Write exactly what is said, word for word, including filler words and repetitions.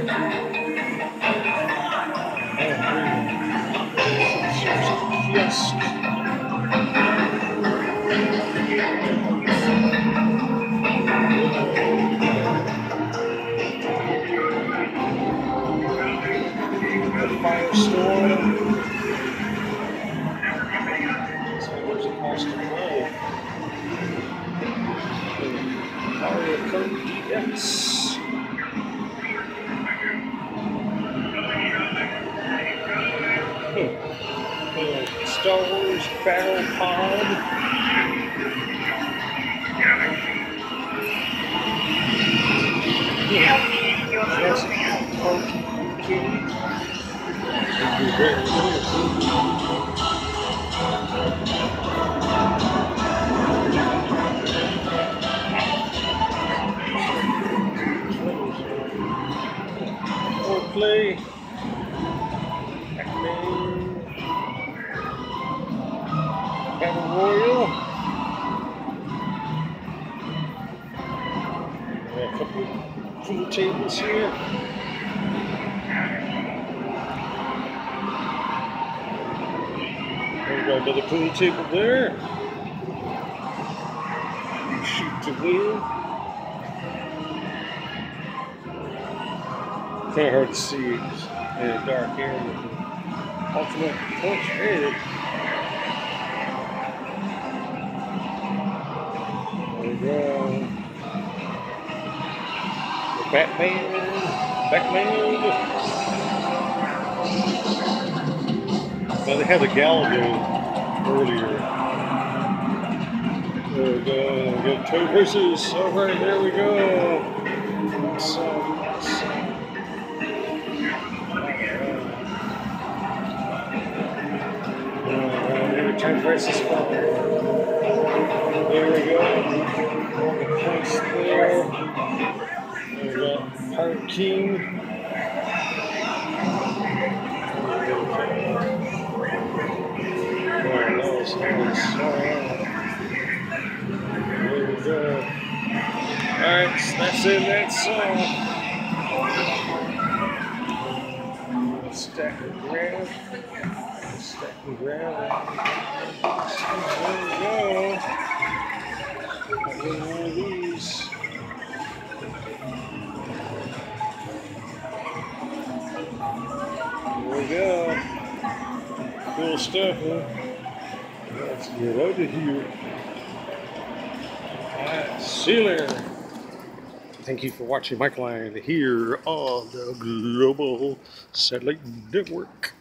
Yes. Firestorm. So what's it cost to play? Mario Kart D X. Hmm. Star Wars Battle Pod. Jurassic Park Kitty. Play. Pac-Man. Battle Royale. Got a couple of pool tables here. We've got another pool table there. Shoot to win. Kind of hard to see in a dark area. Ultimate punch head. There we go. The Batman. Batman. Now they had the Galago earlier. There we go. We got two versus. All right, there we go. So. Time versus one. There we go. All the points there. There we go. Pirate King. Oh, nice, nice. There we go. Alright, so that's it. That's all. Stack and grab. Stack and grab. There we go. I'll get one of these. There we go. Cool stuff, huh? Let's get out of here. Alright, see you later. Thank you for watching Mike Line here on the Global Satellite Network.